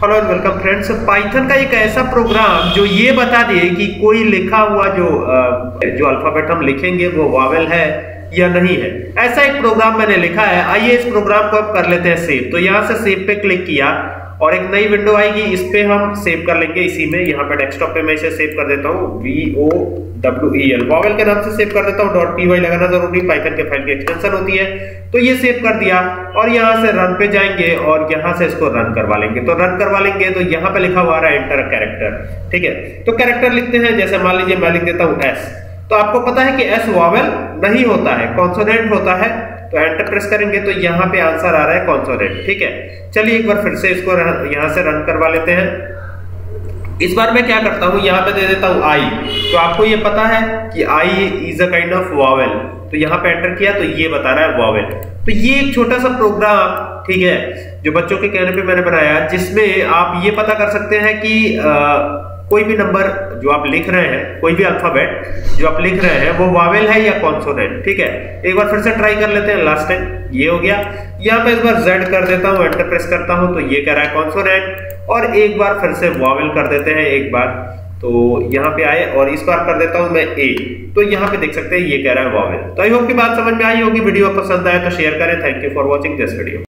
Hello and welcome friends. Python का एक ऐसा प्रोग्राम जो ये बता दे कि कोई लिखा हुआ जो अल्फाबेट हम लिखेंगे वो वावेल है या नहीं है, ऐसा एक प्रोग्राम मैंने लिखा है। आइए इस प्रोग्राम को अब कर लेते हैं सेव। तो यहाँ से सेव पे क्लिक किया और एक नई विंडो आएगी, इस पे हम सेव कर लेंगे। इसी में यहाँ पे डेस्कटॉप पे मैं इसे सेव कर देता हूँ, VOWEL वावेल के नाम से सेव कर देता हूँ। .py लगाना जरूरी, पाइथन के फाइल की एक्सटेंशन होती है। तो ये सेव कर दिया और यहाँ से रन पे जाएंगे और यहाँ से इसको रन करवा लेंगे। तो रन करवा लेंगे तो यहाँ पे लिखा हुआ है एंटर कैरेक्टर, ठीक है। तो कैरेक्टर लिखते हैं, जैसे मान लीजिए मैं लिख देता हूँ S। तो आपको पता है कि S वावेल नहीं होता है, कॉन्सोनेंट होता है। तो एंटर प्रेस करेंगे तो यहाँ पे आंसर आ रहा है कॉन्सोनेंट, ठीक है। चलिए एक बार फिर से इसको यहाँ से रन करवा लेते हैं। इस बार मैं क्या करता हूँ, यहाँ पे दे देता हूँ I। तो आपको ये पता है कि I is a kind of vowel. तो यहाँ पे एंटर किया तो ये बता रहा है वावेल। तो ये एक छोटा सा प्रोग्राम, ठीक है, जो बच्चों के कहने पे मैंने बनाया, जिसमें आप ये पता कर सकते हैं कि कोई भी नंबर जो आप लिख रहे हैं, कोई भी अल्फाबेट जो आप लिख रहे हैं वो वावेल है या कॉन्सोनेंट, ठीक है। एक बार फिर से ट्राई कर लेते हैं। लास्ट टाइम ये हो गया। यहाँ पे इस बार Z कर देता हूँ, एंटर प्रेस करता हूँ तो ये कह रहा है कॉन्सोनेंट। और एक बार फिर से वावेल कर देते हैं एक बार, तो यहाँ पे आए और इस बार कर देता हूँ मैं A। तो यहाँ पे देख सकते हैं ये कह रहा है वावेल। तो आई होप की बात समझ में आई होगी। वीडियो पसंद आए तो शेयर करें। Thank you for watching this video.